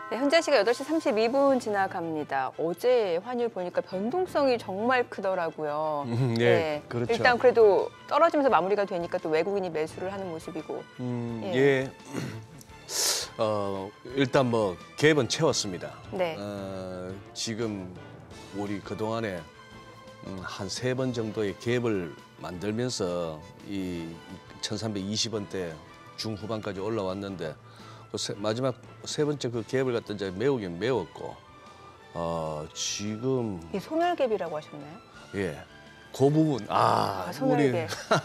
네, 현재 시각 8시 32분 지나갑니다. 어제 환율 보니까 변동성이 정말 크더라고요. 네, 그렇죠. 일단 그래도 떨어지면서 마무리가 되니까 또 외국인이 매수를 하는 모습이고. 예. 일단 뭐 갭은 채웠습니다. 네. 지금 우리 그동안에 한 3번 정도의 갭을 만들면서 이 1320원대 중후반까지 올라왔는데 마지막 3번째 그 갭을 갖다 이제 메우긴 메웠고 지금 이 소멸갭이라고 하셨나요? 예. 그 부분 소멸갭.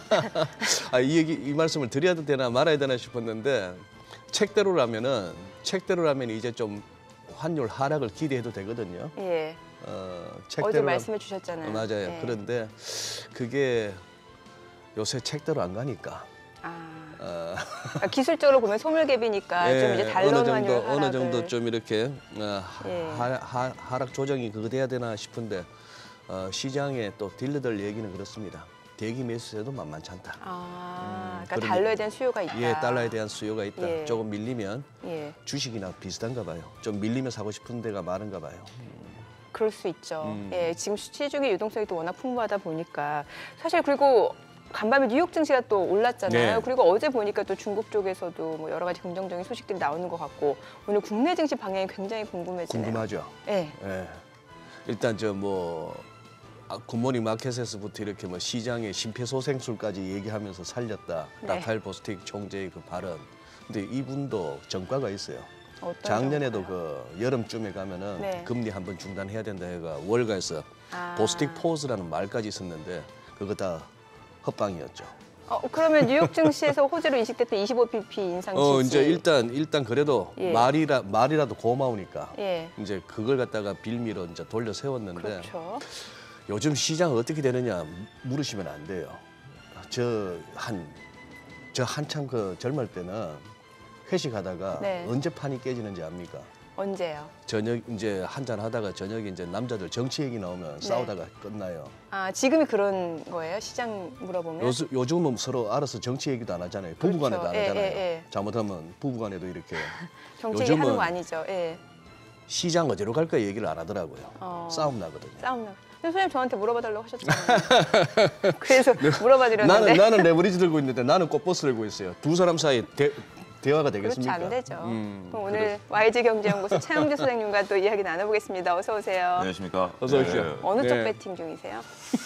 이 말씀을 드려야 되나 말아야 되나 싶었는데 책대로라면 이제 좀 환율 하락을 기대해도 되거든요. 예. 책대로 어제 말씀해 주셨잖아요. 맞아요. 예. 그런데 그게 요새 책대로 안 가니까. 기술적으로 보면 소멸갭이니까 예, 좀 이제 달러 환율 하락을 어느 정도 좀 이렇게 하락 조정이 그거 돼야 되나 싶은데 시장에 또 딜러들 얘기는 그렇습니다. 대기 매수세도 만만치 않다. 그러니까 달러에 대한 수요가 있다. 예, 달러에 대한 수요가 있다. 예. 조금 밀리면 주식이나 비슷한가 봐요. 좀 밀리면 사고 싶은 데가 많은가 봐요. 그럴 수 있죠. 예, 지금 시중의 유동성이 또 워낙 풍부하다 보니까 사실 그리고 간밤에 뉴욕 증시가 또 올랐잖아요. 네. 그리고 어제 보니까 또 중국 쪽에서도 뭐 여러 가지 긍정적인 소식들이 나오는 것 같고 오늘 국내 증시 방향이 굉장히 궁금해지네요. 궁금하죠. 예. 예. 일단 굿모닝 마켓에서부터 이렇게 뭐 시장의 심폐소생술까지 얘기하면서 살렸다. 라파엘 보스틱 총재의 그 발언. 근데 이분도 전과가 있어요. 작년에도 그 여름쯤에 가면은 금리 한번 중단해야 된다 해가 월가에서 보스틱 포즈라는 말까지 있었는데 그거 다 헛방이었죠. 그러면 뉴욕 증시에서 호재로 인식됐던 25bp 인상 지지. 이제 일단 그래도 말이라도 고마우니까 이제 그걸 갖다가 빌미로 이제 돌려 세웠는데 그렇죠. 요즘 시장 어떻게 되느냐 물으시면 안 돼요. 저 한참 그 젊을 때는 회식하다가 언제 판이 깨지는지 압니까? 언제요? 저녁 이제 한잔 하다가 저녁에 이제 남자들 정치 얘기 나오면 싸우다가 끝나요. 지금이 그런 거예요? 시장 물어보면? 요즘은 서로 알아서 정치 얘기도 안 하잖아요. 그렇죠. 부부간에도 안 하잖아요. 잘못하면 부부간에도 이렇게. 정치 얘기 하는 거 아니죠. 예. 시장 어디로 갈까 얘기를 안 하더라고요. 싸움 나거든요. 싸움 나. 선생님 저한테 물어봐달라고 하셨잖아요. 그래서 물어봐드렸는데. 나는 레버리지 들고 있는데 나는 꽃버스 들고 있어요. 두 사람 사이 대화가 되겠습니까? 그렇지 안 되죠. 그럼 오늘 YG경제연구소 차영주 소장님과 또 이야기 나눠보겠습니다. 어서 오세요. 안녕하십니까. 어서 오십시오. 어느 쪽 배팅 중이세요?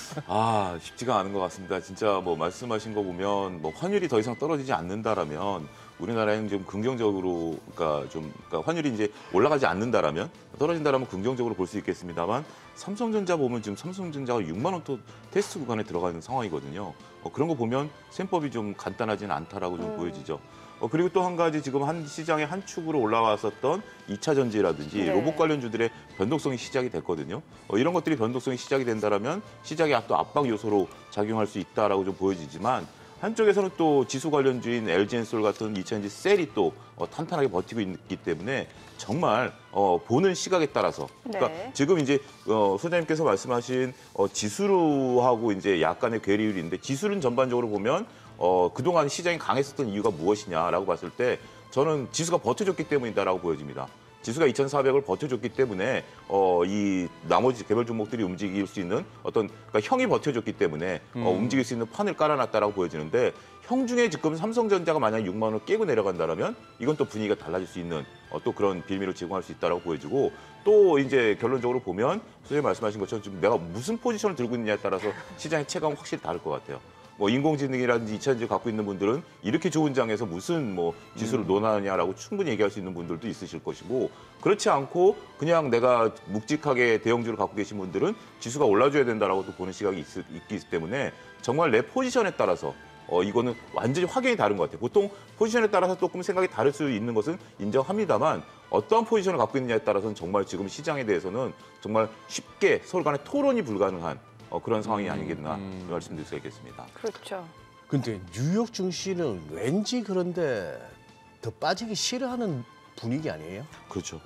쉽지가 않은 것 같습니다. 진짜 뭐 말씀하신 거 보면 뭐 환율이 더 이상 떨어지지 않는다라면 우리나라에는 좀 긍정적으로 그러니까 환율이 이제 올라가지 않는다라면 떨어진다라면 긍정적으로 볼 수 있겠습니다만 삼성전자 보면 지금 삼성전자가 6만 원 또 테스트 구간에 들어가 있는 상황이거든요. 그런 거 보면 셈법이 좀 간단하지는 않다라고 좀 보여지죠. 그리고 또 한 가지 지금 시장의 한 축으로 올라왔었던 2차 전지라든지 로봇 관련주들의 변동성이 시작이 됐거든요. 이런 것들이 변동성이 시작이 된다라면 시장의 또 압박 요소로 작용할 수 있다라고 좀 보여지지만 한쪽에서는 또 지수 관련주인 LG엔솔 같은 2차 전지 셀이 또 탄탄하게 버티고 있기 때문에 정말 보는 시각에 따라서 그러니까 지금 이제 소장님께서 말씀하신 지수하고 이제 약간의 괴리율이 있는데 지수는 전반적으로 보면 그동안 시장이 강했었던 이유가 무엇이냐라고 봤을 때 저는 지수가 버텨줬기 때문이다라고 보여집니다. 지수가 2,400을 버텨줬기 때문에 이 나머지 개별 종목들이 움직일 수 있는 그러니까 형이 버텨줬기 때문에 움직일 수 있는 판을 깔아놨다라고 보여지는데 형 중에 지금 삼성전자가 만약 6만 원을 깨고 내려간다면 이건 또 분위기가 달라질 수 있는 또 그런 빌미를 제공할 수 있다라고 보여지고 또 이제 결론적으로 보면 선생님 말씀하신 것처럼 지금 내가 무슨 포지션을 들고 있느냐에 따라서 시장의 체감은 확실히 다를 것 같아요. 뭐 인공지능이라든지 2차 전지 갖고 있는 분들은 이렇게 좋은 장에서 무슨 뭐 지수를 논하느냐라고 충분히 얘기할 수 있는 분들도 있으실 것이고 그렇지 않고 그냥 내가 묵직하게 대형주를 갖고 계신 분들은 지수가 올라줘야 된다라고 또 보는 시각이 있기 때문에 정말 내 포지션에 따라서 이거는 완전히 확연히 다른 것 같아요. 보통 포지션에 따라서 조금 생각이 다를 수 있는 것은 인정합니다만 어떠한 포지션을 갖고 있느냐에 따라서는 정말 지금 시장에 대해서는 정말 쉽게 서로 간에 토론이 불가능한 그런 상황이 아니겠나 말씀드릴 수가 있겠습니다. 그렇죠. 근데 뉴욕 증시는 왠지 그런데 더 빠지기 싫어하는 분위기 아니에요? 그렇죠.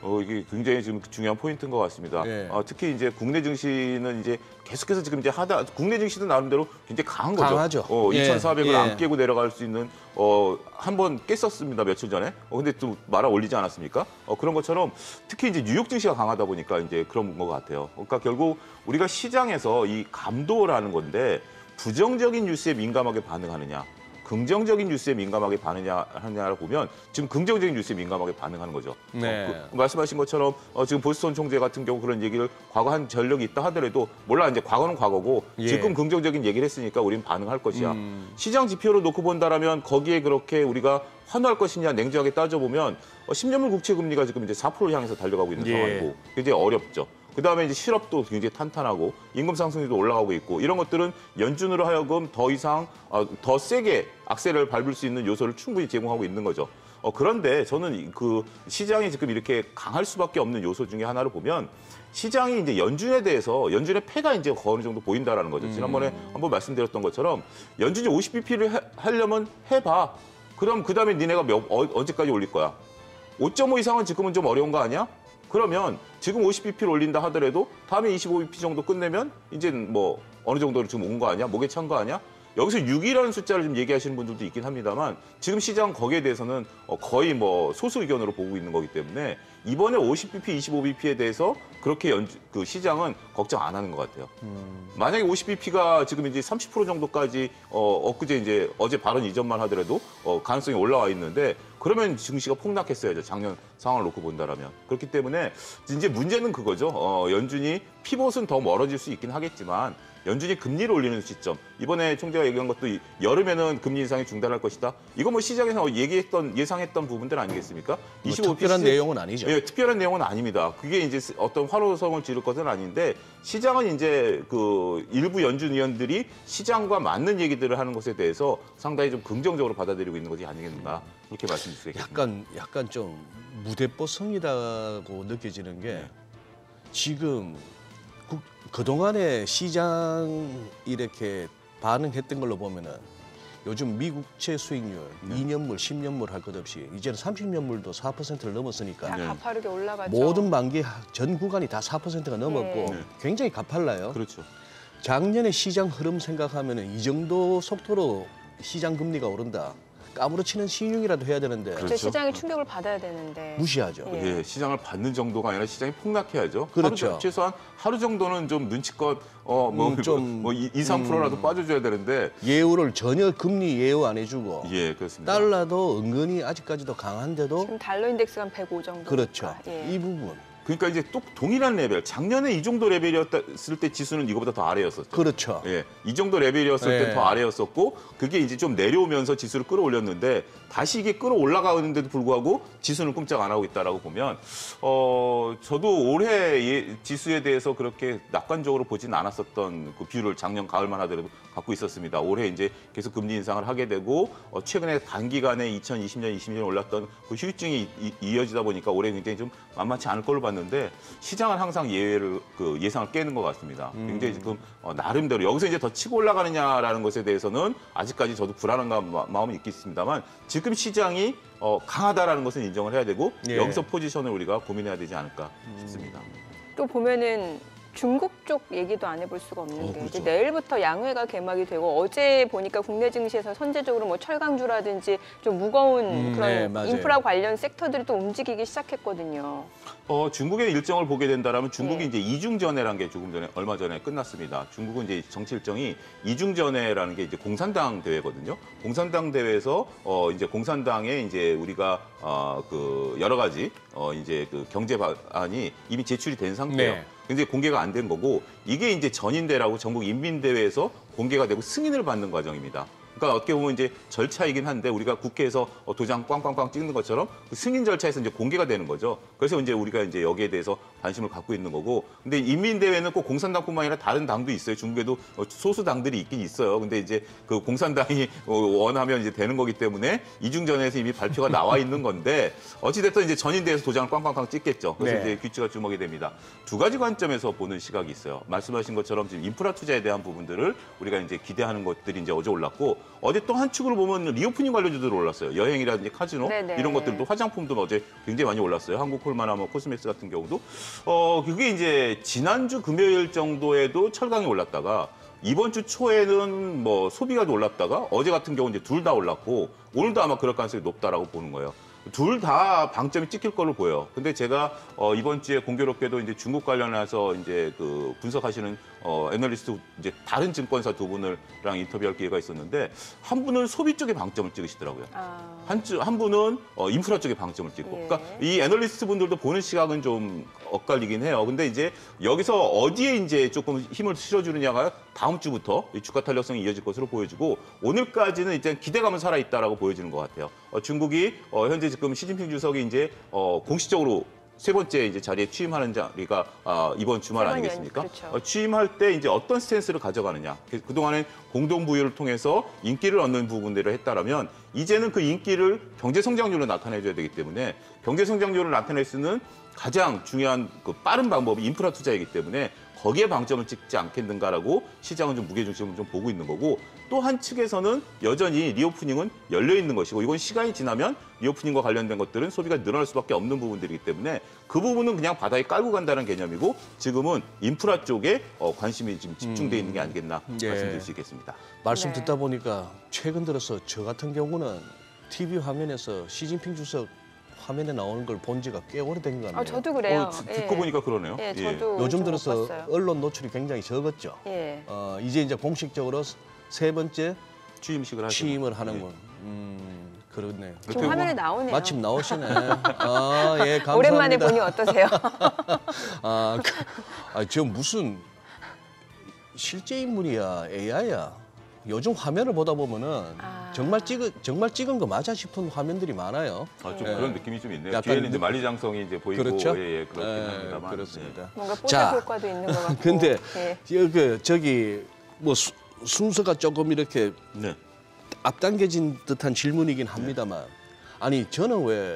이게 굉장히 지금 중요한 포인트인 것 같습니다. 네. 특히 이제 국내 증시는 이제 계속해서 지금 이제 국내 증시도 나름대로 굉장히 강한 거죠. 강하죠. 2,400을 예. 안 깨고 내려갈 수 있는 한 번 깼었습니다 며칠 전에. 근데 또 말아 올리지 않았습니까? 그런 것처럼 특히 이제 뉴욕 증시가 강하다 보니까 이제 그런 것 같아요. 그러니까 결국 우리가 시장에서 이 감도라는 건데 부정적인 뉴스에 민감하게 반응하느냐. 긍정적인 뉴스에 민감하게 반응하느냐를 보면 지금 긍정적인 뉴스에 민감하게 반응하는 거죠. 네. 말씀하신 것처럼 지금 보스턴 총재 같은 경우 그런 얘기를 과거 한 전력이 있다 하더라도 몰라 이제 과거는 과거고 예. 지금 긍정적인 얘기를 했으니까 우리는 반응할 것이야. 시장 지표를 놓고 본다라면 거기에 그렇게 우리가 환호할 것이냐 냉정하게 따져보면 10년물 국채 금리가 지금 이제 4%를 향해서 달려가고 있는 예. 상황이고 굉장히 어렵죠. 그다음에 이제 실업도 굉장히 탄탄하고 임금 상승률도 올라가고 있고 이런 것들은 연준으로 하여금 더 이상 더 세게 악셀을 밟을 수 있는 요소를 충분히 제공하고 있는 거죠. 그런데 저는 그 시장이 지금 이렇게 강할 수밖에 없는 요소 중에 하나를 보면 시장이 이제 연준에 대해서 연준의 패가 이제 어느 정도 보인다라는 거죠. 지난번에 한번 말씀드렸던 것처럼 연준이 50bp를 하려면 해봐. 그럼 그다음에 니네가 언제까지 올릴 거야? 5.5 이상은 지금은 좀 어려운 거 아니야? 그러면 지금 50bp를 올린다 하더라도 다음에 25bp 정도 끝내면 이제 뭐 어느 정도로 지금 온 거 아니야? 목에 찬 거 아니야? 여기서 6이라는 숫자를 좀 얘기하시는 분들도 있긴 합니다만 지금 시장 거기에 대해서는 거의 뭐 소수 의견으로 보고 있는 거기 때문에 이번에 50bp, 25bp에 대해서 그렇게 그 시장은 걱정 안 하는 것 같아요. 만약에 50bp가 지금 이제 30% 정도까지 엊그제 이제 어제 발언 이전만 하더라도 가능성이 올라와 있는데 그러면 증시가 폭락했어야죠. 작년 상황을 놓고 본다라면. 그렇기 때문에 이제 문제는 그거죠. 연준이 피봇은 더 멀어질 수 있긴 하겠지만 연준이 금리를 올리는 시점. 이번에 총재가 얘기한 것도 여름에는 금리 인상이 중단할 것이다. 이거 뭐 시장에서 예상했던 부분들 아니겠습니까? 뭐 특별한 내용은 아니죠. 예, 특별한 내용은 아닙니다. 그게 이제 어떤 환호성을 지를 것은 아닌데 시장은 이제 그 일부 연준 위원들이 시장과 맞는 얘기들을 하는 것에 대해서 상당히 좀 긍정적으로 받아들이고 있는 것이 아니겠는가 그렇게 말씀드리겠습니다. 약간 좀 무대뽀성이라고 느껴지는 게 지금 그동안에 시장 이렇게 반응했던 걸로 보면은 요즘 미국채 수익률 2년물, 10년물 할 것 없이 이제는 30년물도 4%를 넘었으니까 다 가파르게 올라가죠. 모든 만기 전 구간이 다 4%가 넘었고 네. 굉장히 가팔라요. 그렇죠. 작년에 시장 흐름 생각하면은 이 정도 속도로 시장 금리가 오른다. 까무러치는 신용이라도 해야 되는데 그렇죠. 시장이 충격을 받아야 되는데 무시하죠. 예. 예, 시장을 받는 정도가 아니라 시장이 폭락해야죠. 그렇죠. 최소한 하루 정도는 좀 눈치껏 좀, 2, 3%라도 빠져줘야 되는데 예우를 전혀 금리 예우 안 해주고 예, 그렇습니다. 달러도 은근히 아직까지도 강한데도 지금 달러 인덱스가 한 105 정도. 그렇죠. 예. 이 부분. 그러니까 이제 또 동일한 레벨. 작년에 이 정도 레벨이었을 때 지수는 이거보다 더 아래였었죠. 그렇죠. 예, 이 정도 레벨이었을 때 예. 더 아래였었고 그게 이제 좀 내려오면서 지수를 끌어올렸는데 다시 이게 끌어올라가는데도 불구하고 지수는 꼼짝 안 하고 있다라고 보면 저도 올해 지수에 대해서 그렇게 낙관적으로 보진 않았었던 그 뷰를 작년 가을만 하더라도 갖고 있었습니다. 올해 이제 계속 금리 인상을 하게 되고 최근에 단기간에 2020년, 2021년 올랐던 그 휴유증이 이어지다 보니까 올해 굉장히 좀 만만치 않을 걸로 봤는데 시장은 항상 예상을 깨는 것 같습니다. 굉장히 지금 나름대로 여기서 이제 더 치고 올라가느냐라는 것에 대해서는 아직까지 저도 불안한 마음이 있겠습니다만 지금 시장이 강하다라는 것은 인정을 해야 되고 예. 여기서 포지션을 우리가 고민해야 되지 않을까 싶습니다. 또 보면은 중국 쪽 얘기도 안 해볼 수가 없는 게 그렇죠. 이제 내일부터 양회가 개막이 되고 어제 보니까 국내 증시에서 선제적으로 뭐 철강주라든지 좀 무거운 그런 네, 맞아요. 인프라 관련 섹터들이 또 움직이기 시작했거든요. 중국의 일정을 보게 된다라면 중국이 네. 이제 이중전회라는 게 얼마 전에 끝났습니다. 중국은 이제 정치 일정이 이중전회라는 게 이제 공산당 대회거든요. 공산당 대회에서 이제 공산당에 이제 우리가 그 여러 가지 이제 그 경제法안이 이미 제출이 된 상태예요. 네. 근데 공개가 안 된 거고 이게 이제 전인대라고 전국 인민대회에서 공개가 되고 승인을 받는 과정입니다. 그러니까 어떻게 보면 이제 절차이긴 한데 우리가 국회에서 도장 꽝꽝꽝 찍는 것처럼 그 승인 절차에서 이제 공개가 되는 거죠. 그래서 이제 우리가 이제 여기에 대해서 관심을 갖고 있는 거고. 근데 인민대회는 꼭 공산당뿐만 아니라 다른 당도 있어요. 중국에도 소수 당들이 있긴 있어요. 근데 이제 그 공산당이 원하면 이제 되는 거기 때문에 이중전에서 이미 발표가 나와 있는 건데 어찌됐든 이제 전인대에서 도장을 꽝꽝꽝 찍겠죠. 그래서 네. 이제 귀추가 주목이 됩니다. 두 가지 관점에서 보는 시각이 있어요. 말씀하신 것처럼 지금 인프라 투자에 대한 부분들을 우리가 이제 기대하는 것들이 이제 어제 올랐고 어제 또 한 축으로 보면 리오프닝 관련주들 올랐어요. 여행이라든지 카지노 네네. 이런 것들도 화장품도 어제 굉장히 많이 올랐어요. 한국콜마나 뭐 코스맥스 같은 경우도 그게 이제 지난주 금요일 정도에도 철강이 올랐다가 이번 주 초에는 뭐 소비가 올랐다가 어제 같은 경우 이제 둘 다 올랐고 오늘도 아마 그럴 가능성이 높다라고 보는 거예요. 둘 다 방점이 찍힐 걸로 보여요. 근데 제가 이번 주에 공교롭게도 이제 중국 관련해서 이제 그 분석하시는 애널리스트 이제 다른 증권사 두 분을랑 인터뷰할 기회가 있었는데 한 분은 소비 쪽에 방점을 찍으시더라고요. 한 분은 인프라 쪽에 방점을 찍고. 예. 그러니까 이 애널리스트 분들도 보는 시각은 좀 엇갈리긴 해요. 근데 이제 여기서 어디에 이제 조금 힘을 실어주느냐가 다음 주부터 이 주가 탄력성이 이어질 것으로 보여지고 오늘까지는 이제 기대감은 살아있다라고 보여지는 것 같아요. 중국이 현재 지금 시진핑 주석이 이제 공식적으로 세 번째 이제 자리에 취임하는 자리가 이번 주말 아니겠습니까? 그렇죠. 취임할 때 이제 어떤 스탠스를 가져가느냐. 그동안에 공동 부유를 통해서 인기를 얻는 부분들을 했다라면 이제는 그 인기를 경제 성장률로 나타내줘야 되기 때문에 경제 성장률을 나타낼 수 있는 가장 중요한 그 빠른 방법이 인프라 투자이기 때문에 거기에 방점을 찍지 않겠는가라고 시장은 좀 무게중심을 좀 보고 있는 거고 또 한 측에서는 여전히 리오프닝은 열려 있는 것이고 이건 시간이 지나면 리오프닝과 관련된 것들은 소비가 늘어날 수밖에 없는 부분들이기 때문에 그 부분은 그냥 바닥에 깔고 간다는 개념이고 지금은 인프라 쪽에 관심이 지금 집중돼 있는 게 아니겠나 말씀드릴 수 있겠습니다. 말씀 네. 듣다 보니까 최근 들어서 저 같은 경우는 TV 화면에서 시진핑 주석 화면에 나오는 걸 본 지가 꽤 오래된 것 같네요. 저도 그래요. 듣고 보니까 그러네요. 예, 저도 요즘 좀 들어서 못 봤어요. 언론 노출이 굉장히 적었죠. 예. 이제 공식적으로 세 번째 취임식을 하시고. 취임을 하는군. 그렇네요. 지금 화면에 나오네요. 마침 나오시네. 예, 감사합니다. 오랜만에 보니 어떠세요? 저 무슨 실제 인물이야, AI야. 요즘 화면을 보다 보면은 정말 찍은 거 맞아 싶은 화면들이 많아요. 좀 네. 그런 느낌이 좀 있네요. 약간 뒤에는 이제 만리장성이 이제 보이고 그렇죠? 예, 그렇긴 합니다만. 그렇습니다. 뭔가 자, 뽀샵 효과도 있는 것 같고. 근데 예. 저기 뭐 순서가 조금 이렇게 네. 앞당겨진 듯한 질문이긴 합니다만 아니 저는 왜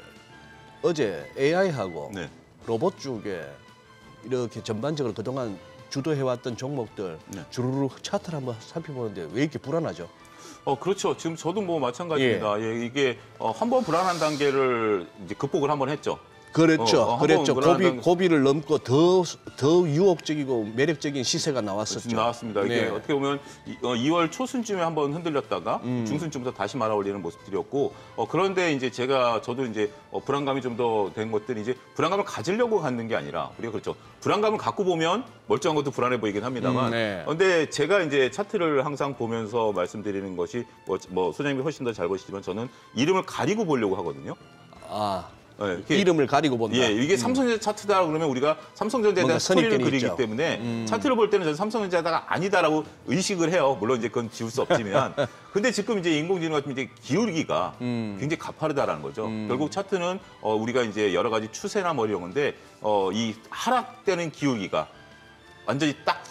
어제 AI하고 네. 로봇 쪽에 이렇게 전반적으로 그동안 주도해왔던 종목들 네. 주르르 차트를 한번 살펴보는데 왜 이렇게 불안하죠? 그렇죠. 지금 저도 뭐 마찬가지입니다. 예, 이게 한번 불안한 단계를 이제 극복을 한번 했죠. 그랬죠. 그랬죠. 한번 고비를 넘고 더 유혹적이고 매력적인 시세가 나왔었죠. 나왔습니다. 이게 네. 어떻게 보면 2월 초순쯤에 한번 흔들렸다가 중순쯤부터 다시 말아 올리는 모습들이었고 그런데 이제 저도 이제 불안감이 좀 더 된 것들이 이제 불안감을 가지려고 갖는 게 아니라 우리가 그렇죠. 불안감을 갖고 보면 멀쩡한 것도 불안해 보이긴 합니다만 네. 근데 제가 이제 차트를 항상 보면서 말씀드리는 것이 뭐 소장님이 훨씬 더 잘 보시지만 저는 이름을 가리고 보려고 하거든요. 네, 이름을 가리고 본다. 예, 이게 삼성전자 차트다 그러면 우리가 삼성전자에 대한 스토리를 그리기 있죠. 때문에 차트를 볼 때는 저는 삼성전자가 아니다라고 의식을 해요. 물론 이제 그건 지울 수 없지만. 근데 지금 이제 인공지능 같은 이제 기울기가 굉장히 가파르다라는 거죠. 결국 차트는 우리가 이제 여러 가지 추세나 뭐 이런 건데 이 하락되는 기울기가 완전히 딱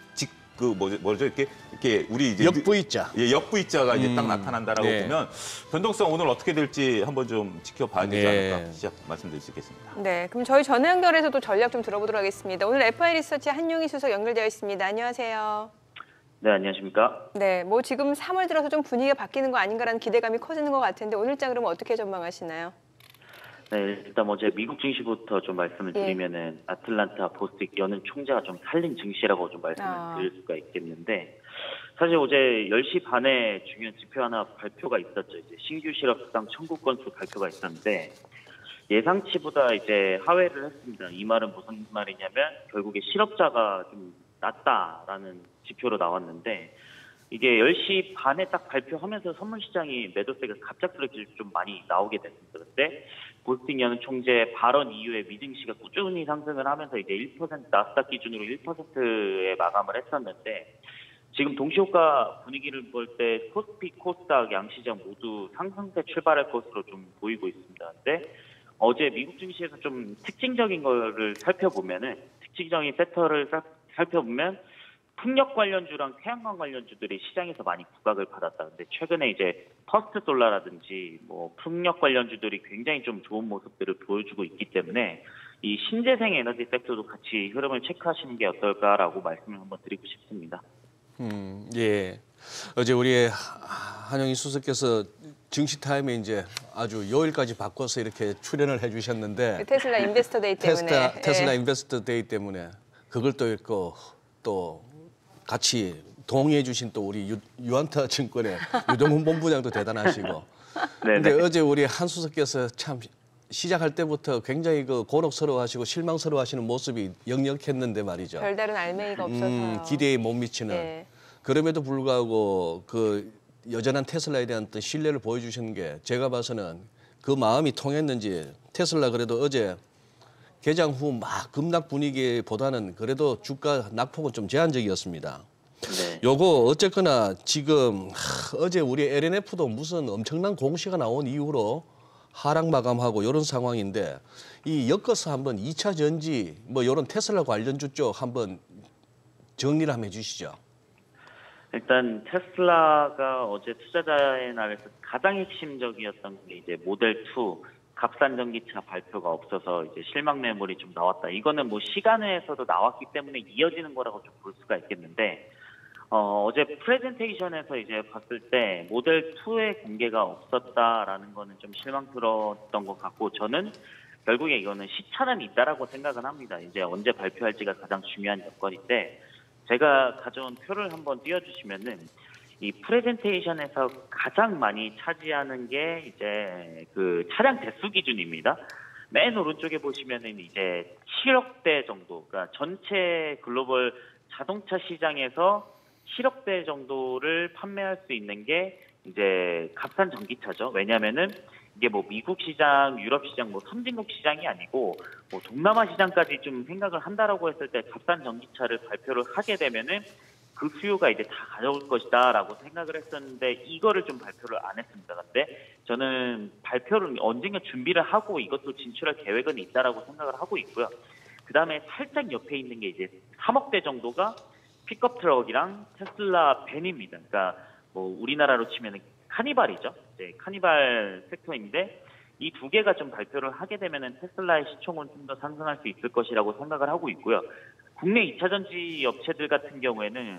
뭐죠 이렇게 우리 이제 역V자. 역V자가 이제 딱 나타난다라고 네. 보면 변동성 오늘 어떻게 될지 한번 좀 지켜봐야 되지 않을까 시작 말씀드릴 수 있겠습니다. 네, 그럼 저희 전화 연결해서도 전략 좀 들어보도록 하겠습니다. 오늘 FI 리서치 한용희 수석 연결되어 있습니다. 안녕하세요. 네, 안녕하십니까? 네, 뭐 지금 3월 들어서 좀 분위기가 바뀌는 거 아닌가라는 기대감이 커지는 것 같은데 오늘장 그러면 어떻게 전망하시나요? 네, 일단 먼저 미국 증시부터 좀 말씀을 드리면은 아틀란타 보스틱 연은 총재가 좀 살린 증시라고 좀 말씀을 드릴 수가 있겠는데 사실 어제 10시 반에 중요한 지표 하나 발표가 있었죠. 이제 신규 실업수당 청구 건수 발표가 있었는데 예상치보다 이제 하회를 했습니다. 이 말은 무슨 말이냐면 결국에 실업자가 좀 낮다라는 지표로 나왔는데 이게 10시 반에 딱 발표하면서 선물시장이 매도세가 갑작스럽게 좀 많이 나오게 됐습니다. 그런데 보스틱 연 총재 발언 이후에 미증시가 꾸준히 상승을 하면서 이제 1% 나스닥 기준으로 1%에 마감을 했었는데 지금 동시효과 분위기를 볼 때 코스피, 코스닥 양시장 모두 상승세 출발할 것으로 좀 보이고 있습니다. 근데 어제 미국 증시에서 좀 특징적인 거를 살펴보면은 특징적인 섹터를 살펴보면 풍력 관련주랑 태양광 관련주들이 시장에서 많이 부각을 받았다. 근데 최근에 이제 퍼스트 솔라라든지 뭐 풍력 관련주들이 굉장히 좀 좋은 모습들을 보여주고 있기 때문에 이 신재생 에너지 섹터도 같이 흐름을 체크하시는 게 어떨까라고 말씀을 한번 드리고 싶습니다. 예. 어제 우리 한영희 수석께서 증시 타임에 이제 아주 요일까지 바꿔서 이렇게 출연을 해주셨는데 테슬라 인베스터 데이 때문에 테슬라 인베스터 데이 때문에 그걸 또 읽고 또 같이 동의해 주신 또 우리 유안타 증권의 유동훈 본부장도 대단하시고. 근데 어제 우리 한 수석께서 참 시작할 때부터 굉장히 그 곤혹스러워하시고 실망스러워하시는 모습이 역력했는데 말이죠. 별다른 알맹이가 없어서 기대에 못 미치는. 네. 그럼에도 불구하고 그 여전한 테슬라에 대한 어떤 신뢰를 보여주시는 게 제가 봐서는 그 마음이 통했는지 테슬라 그래도 어제 개장 후 막 급락 분위기보다는 그래도 주가 낙폭은 좀 제한적이었습니다. 네. 요거 어쨌거나 지금 어제 우리 LNF도 무슨 엄청난 공시가 나온 이후로 하락 마감하고 이런 상황인데 이 엮어서 한번 2차 전지 뭐 이런 테슬라 관련주 쪽 한번 정리를 한번 해주시죠. 일단 테슬라가 어제 투자자의 날에서 가장 핵심적이었던 게 이제 모델 2 값싼 전기차 발표가 없어서 이제 실망 매물이 좀 나왔다. 이거는 뭐 시간에서도 나왔기 때문에 이어지는 거라고 좀 볼 수가 있겠는데 어제 프레젠테이션에서 이제 봤을 때 모델 2의 공개가 없었다라는 거는 좀 실망스러웠던 것 같고 저는 결국에 이거는 시차는 있다라고 생각은 합니다. 이제 언제 발표할지가 가장 중요한 여건인데 제가 가져온 표를 한번 띄워주시면은 이 프레젠테이션에서 가장 많이 차지하는 게 이제 그 차량 대수 기준입니다. 맨 오른쪽에 보시면은 이제 7억 대 정도, 그러니까 전체 글로벌 자동차 시장에서 7억 대 정도를 판매할 수 있는 게 이제 값싼 전기차죠. 왜냐하면은 이게 뭐 미국 시장, 유럽 시장, 뭐 선진국 시장이 아니고 뭐 동남아 시장까지 좀 생각을 한다라고 했을 때 값싼 전기차를 발표를 하게 되면은 그 수요가 이제 다 가져올 것이다라고 생각을 했었는데 이거를 좀 발표를 안 했습니다. 근데 저는 발표를 언젠가 준비를 하고 이것도 진출할 계획은 있다라고 생각을 하고 있고요. 그 다음에 살짝 옆에 있는 게 이제 3억 대 정도가 픽업 트럭이랑 테슬라 밴입니다. 그러니까 뭐 우리나라로 치면 카니발이죠. 이제 카니발 섹터인데 이 두 개가 좀 발표를 하게 되면은 테슬라의 시총은 좀 더 상승할 수 있을 것이라고 생각을 하고 있고요. 국내 2차 전지 업체들 같은 경우에는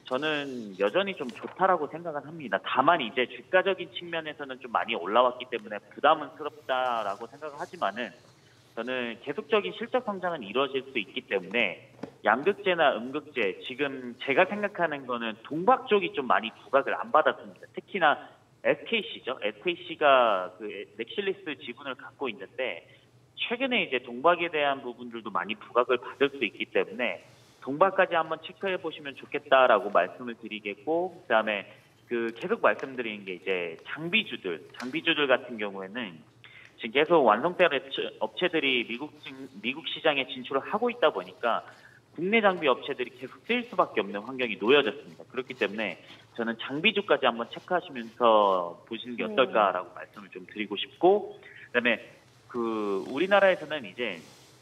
저는 여전히 좀 좋다라고 생각을 합니다. 다만 이제 주가적인 측면에서는 좀 많이 올라왔기 때문에 부담스럽다라고 생각을 하지만은 저는 계속적인 실적 성장은 이루어질 수 있기 때문에 양극재나 음극재 지금 제가 생각하는 거는 동박 쪽이 좀 많이 부각을 안 받았습니다. 특히나 SKC죠. SKC가 그 넥실리스 지분을 갖고 있는데 최근에 이제 동박에 대한 부분들도 많이 부각을 받을 수 있기 때문에 동박까지 한번 체크해 보시면 좋겠다라고 말씀을 드리겠고 그다음에 그 계속 말씀드리는 게 이제 장비주들 같은 경우에는 지금 계속 완성된 업체들이 미국 시장에 진출을 하고 있다 보니까 국내 장비 업체들이 계속 쓰일 수밖에 없는 환경이 놓여졌습니다. 그렇기 때문에 저는 장비주까지 한번 체크하시면서 보시는 게 어떨까라고 말씀을 좀 드리고 싶고 그다음에 그 우리나라에서는 이제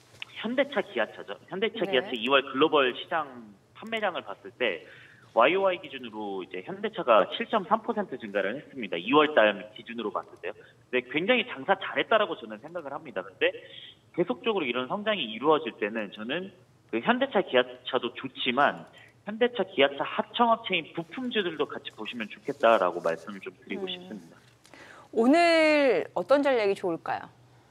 현대차 기아차죠. 현대차 기아차 2월 글로벌 시장 판매량을 봤을 때 YOY 기준으로 이제 현대차가 7.3% 증가를 했습니다. 2월 달 기준으로 봤을 때요. 근데 굉장히 장사 잘했다라고 저는 생각을 합니다. 근데 계속적으로 이런 성장이 이루어질 때는 저는 그 현대차 기아차도 좋지만 현대차 기아차 하청업체인 부품주들도 같이 보시면 좋겠다라고 말씀을 좀 드리고 싶습니다. 오늘 어떤 전략이 좋을까요?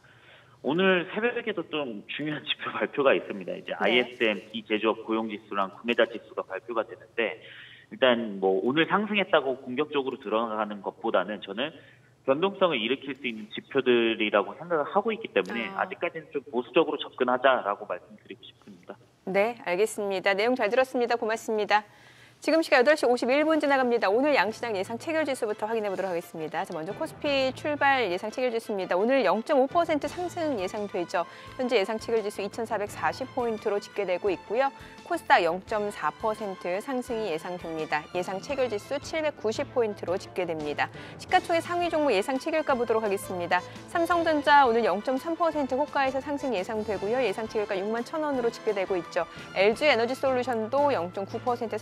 오늘 새벽에도 좀 중요한 지표 발표가 있습니다. 이제 ISM 비제조업 고용지수랑 구매자 지수가 발표가 되는데 일단 뭐 오늘 상승했다고 공격적으로 들어가는 것보다는 저는 변동성을 일으킬 수 있는 지표들이라고 생각을 하고 있기 때문에 아직까지는 좀 보수적으로 접근하자라고 말씀드리고 싶습니다. 네, 알겠습니다. 내용 잘 들었습니다. 고맙습니다. 지금 시각 8시 51분 지나갑니다. 오늘 양시장 예상 체결지수부터 확인해 보도록 하겠습니다. 자, 먼저 코스피 출발 예상 체결지수입니다. 오늘 0.5% 상승 예상되죠. 현재 예상 체결지수 2,440포인트로 집계되고 있고요. 코스닥 0.4% 상승이 예상됩니다. 예상 체결지수 790포인트로 집계됩니다. 시가총액 상위 종목 예상 체결가 보도록 하겠습니다. 삼성전자 오늘 0.3% 호가에서 상승 예상되고요. 예상 체결가 61,000원으로 집계되고 있죠. LG에너지솔루션도 0.9% 상승이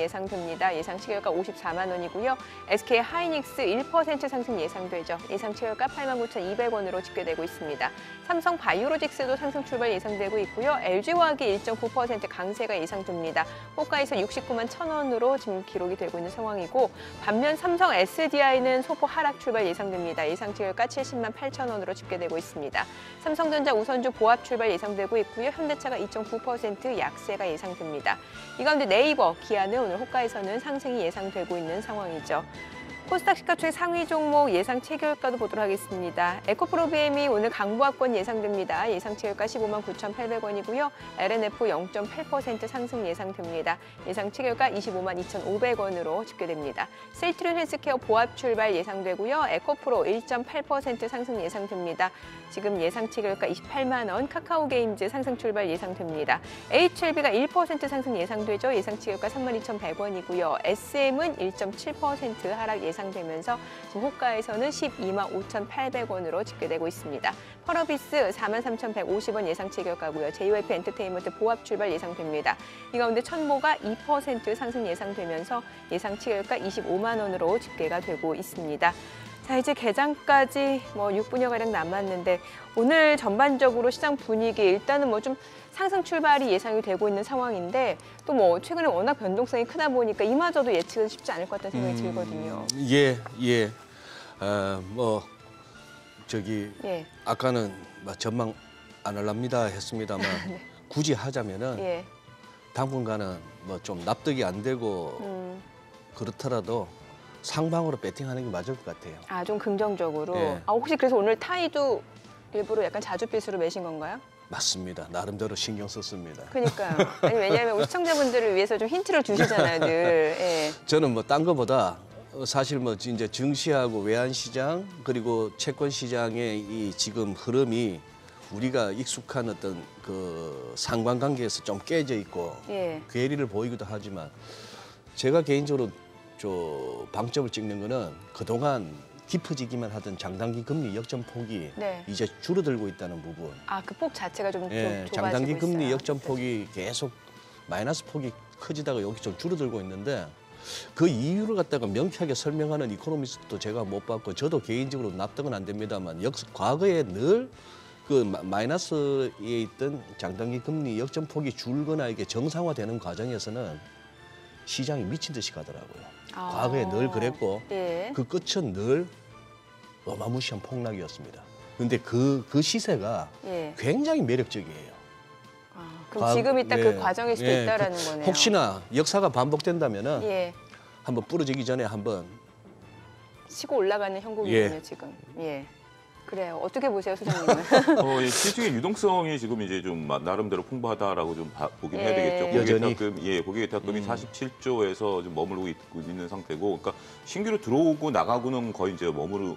예상됩니다. 예상 체결가 54만 원이고요. SK 하이닉스 1% 상승 예상되죠. 예상 체결가 89,200원으로 집계되고 있습니다. 삼성 바이오로직스도 상승 출발 예상되고 있고요. LG화학이 1.9% 강세가 예상됩니다. 호가에서 69만 1,000원으로 지금 기록이 되고 있는 상황이고, 반면 삼성 SDI는 소폭 하락 출발 예상됩니다. 예상 체결가 70만 8,000원으로 집계되고 있습니다. 삼성전자 우선주 보합 출발 예상되고 있고요. 현대차가 2.9% 약세가 예상됩니다. 이 가운데 네이버, 기아는 오늘 호가에서는 상승이 예상되고 있는 상황이죠. 코스닥 시가총액 상위 종목 예상 체결가도 보도록 하겠습니다. 에코프로비엠이 오늘 강보합권 예상됩니다. 예상 체결가 15만 9,800원이고요. LNF 0.8% 상승 예상됩니다. 예상 체결가 25만 2,500원으로 집계됩니다. 셀트리온 헬스케어 보합 출발 예상되고요. 에코프로 1.8% 상승 예상됩니다. 지금 예상 체결가 28만 원, 카카오게임즈 상승 출발 예상됩니다. HLB가 1% 상승 예상되죠. 예상 체결가 32,100원이고요. SM은 1.7% 하락 예상되면서 지금 호가에서는 12만 5,800원으로 집계되고 있습니다. 펄어비스 43,150원 예상 체결가고요. JYP 엔터테인먼트 보합 출발 예상됩니다. 이 가운데 천모가 2% 상승 예상되면서 예상 체결가 25만 원으로 집계가 되고 있습니다. 자, 이제 개장까지 6분여 가량 남았는데 오늘 전반적으로 시장 분위기 일단은 좀 상승 출발이 예상이 되고 있는 상황인데 또 최근에 워낙 변동성이 크다 보니까 이마저도 예측은 쉽지 않을 것 같다는 생각이 들거든요. 예. 예. 아까는 전망 안 하랍니다 했습니다만 네. 굳이 하자면은 예. 당분간은 좀 납득이 안 되고 그렇더라도 상방으로 배팅하는 게 맞을 것 같아요. 아, 좀 긍정적으로. 예. 혹시 그래서 오늘 타이도 일부러 약간 자주빛으로 매신 건가요? 맞습니다. 나름대로 신경 썼습니다. 그러니까요. 아니, 왜냐하면 우리 시청자분들을 위해서 좀 힌트를 주시잖아요, 늘. 예. 저는 딴 거보다 사실 이제 증시하고 외환시장 그리고 채권 시장의 이 지금 흐름이 우리가 익숙한 어떤 그 상관관계에서 좀 깨져 있고 예. 괴리를 보이기도 하지만 제가 개인적으로 방점을 찍는 거는 그동안 깊어지기만 하던 장단기 금리 역전폭이 네. 이제 줄어들고 있다는 부분. 아, 그 폭 자체가 좀 좁아지고 장단기 금리 있어요. 역전폭이 계속 마이너스 폭이 커지다가 여기 좀 줄어들고 있는데 그 이유를 갖다가 명쾌하게 설명하는 이코노미스트도 제가 못 봤고 저도 개인적으로 납득은 안 됩니다만 과거에 늘 그 마이너스에 있던 장단기 금리 역전폭이 줄거나 이게 정상화되는 과정에서는 시장이 미친 듯이 가더라고요. 과거에 늘 그랬고 예. 그 끝은 늘 어마무시한 폭락이었습니다. 근데 그 시세가 예. 굉장히 매력적이에요. 그럼 지금 이따 그 과정일 수도 있다라는 거네요. 혹시나 역사가 반복된다면은 예. 한번 부러지기 전에 한번 치고 올라가는 형국이군요, 예. 지금. 예. 그래요. 어떻게 보세요, 소장님은? 이 시중의 유동성이 지금 이제 좀 나름대로 풍부하다라고 좀 보긴 해야 예. 되겠죠. 여전히? 고객예탁금이 47조에서 좀 머무르고 있는 상태고, 그러니까 신규로 들어오고 나가고는 거의 이제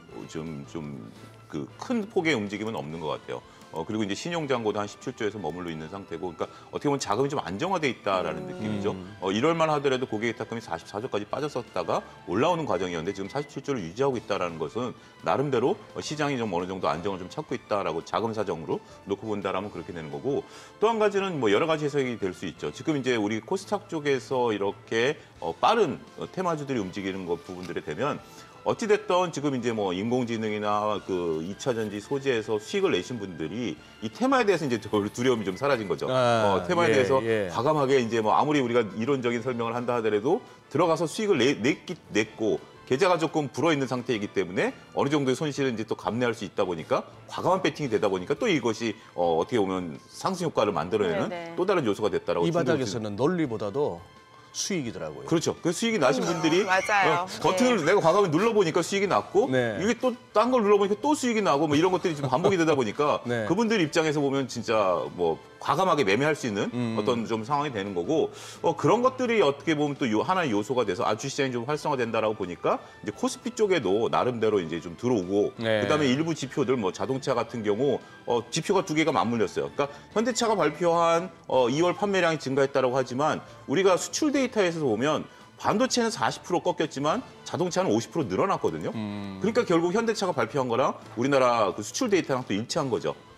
그 큰 폭의 움직임은 없는 것 같아요. 그리고 이제 신용잔고도 한 17조에서 머물러 있는 상태고, 그러니까 어떻게 보면 자금이 좀 안정화돼 있다라는 느낌이죠. 1월만 하더라도 고객예탁금이 44조까지 빠졌었다가 올라오는 과정이었는데 지금 47조를 유지하고 있다라는 것은 나름대로 시장이 좀 어느 정도 안정을 좀 찾고 있다라고 자금 사정으로 놓고 본다라면 그렇게 되는 거고, 또 한 가지는 여러 가지 해석이 될 수 있죠. 지금 이제 우리 코스닥 쪽에서 이렇게 빠른 테마주들이 움직이는 부분들에 되면 어찌됐든 지금 이제 인공지능이나 그 2차 전지 소재에서 수익을 내신 분들이 이 테마에 대해서 이제 두려움이 좀 사라진 거죠. 테마에 대해서 과감하게 이제 아무리 우리가 이론적인 설명을 한다 하더라도 들어가서 수익을 냈고 계좌가 조금 불어있는 상태이기 때문에 어느 정도의 손실은 이제 또 감내할 수 있다 보니까 과감한 배팅이 되다 보니까 또 이것이 어떻게 보면 상승 효과를 만들어내는 네네. 또 다른 요소가 됐다라고 이 바닥에서는 논리보다도 수익이더라고요. 그렇죠. 그 수익이 나신 분들이 맞아요. 버튼을 내가 과감히 눌러보니까 수익이 났고 네. 이게 또 딴 걸 눌러보니까 또 수익이 나고 이런 것들이 지금 반복이 되다 보니까 네. 그분들 입장에서 보면 진짜 과감하게 매매할 수 있는 어떤 좀 상황이 되는 거고 그런 것들이 어떻게 보면 또 하나의 요소가 돼서 주시장이 좀 활성화된다라고 보니까 이제 코스피 쪽에도 나름대로 이제 좀 들어오고 네. 그다음에 일부 지표들 자동차 같은 경우 지표가 두 개가 맞물렸어요. 그러니까 현대차가 발표한 2월 판매량이 증가했다라고 하지만 우리가 수출 데이터에서 보면 반도체는 40% 꺾였지만 자동차는 50% 늘어났거든요. 그러니까 결국 현대차가 발표한 거랑 우리나라 그 수출 데이터랑 또 일치한 거죠.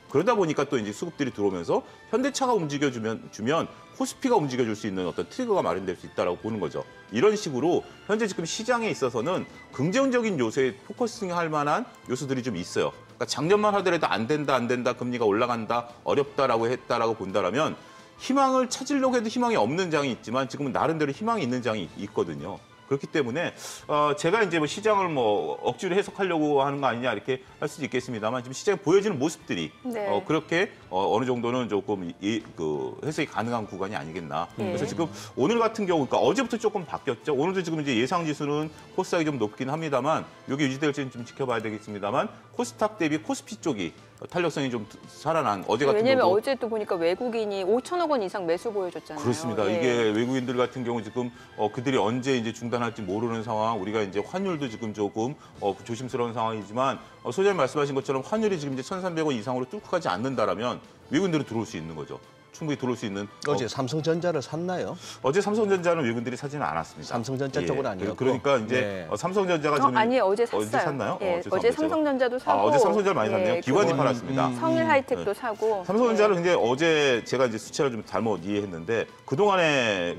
그러다 보니까 또 이제 수급들이 들어오면서 현대차가 주면 코스피가 움직여줄 수 있는 어떤 트리거가 마련될 수 있다라고 보는 거죠. 이런 식으로 현재 지금 시장에 있어서는 긍정적인 요소에 포커싱할 만한 요소들이 좀 있어요. 그러니까 작년만 하더라도 안 된다, 금리가 올라간다, 어렵다라고 했다라고 본다라면 희망을 찾으려고 해도 희망이 없는 장이 있지만 지금은 나름대로 희망이 있는 장이 있거든요. 그렇기 때문에 제가 이제 뭐 시장을 뭐 억지로 해석하려고 하는 거 아니냐 이렇게 할 수도 있겠습니다만 지금 시장에 보여지는 모습들이 네. 그렇게 어느 정도는 조금 해석이 가능한 구간이 아니겠나. 그래서 지금 오늘 같은 경우, 그러니까 어제부터 조금 바뀌었죠. 오늘도 지금 이제 예상 지수는 코스닥이 좀 높긴 합니다만 이게 유지될지는 좀 지켜봐야 되겠습니다만 코스닥 대비 코스피 쪽이 탄력성이 좀 살아난 어제 같은 왜냐하면 경우 어제 또 보니까 외국인이 5천억 원 이상 매수 보여줬잖아요. 그렇습니다. 예. 이게 외국인들 같은 경우 지금 그들이 언제 이제 중단할지 모르는 상황, 우리가 이제 환율도 지금 조금 조심스러운 상황이지만 소장님 말씀하신 것처럼 환율이 지금 이제 1,300원 이상으로 뚫고 가지 않는다라면 외국인들은 들어올 수 있는 거죠. 충분히 들어올 수 있는. 어제 삼성전자를 샀나요? 어제 삼성전자는 외국인들이 사지는 않았습니다. 삼성전자 쪽은 아니었고. 그러니까 이제 삼성전자가 지금 아니 어제 샀어요. 어제 샀나요? 예, 어제 삼성전자도 사고. 어제 삼성전자 많이 샀네요. 기관이 팔았습니다. 성일하이텍도 사고. 삼성전자를 근데 어제 제가 이제 수치를 좀 잘못 이해했는데 그동안에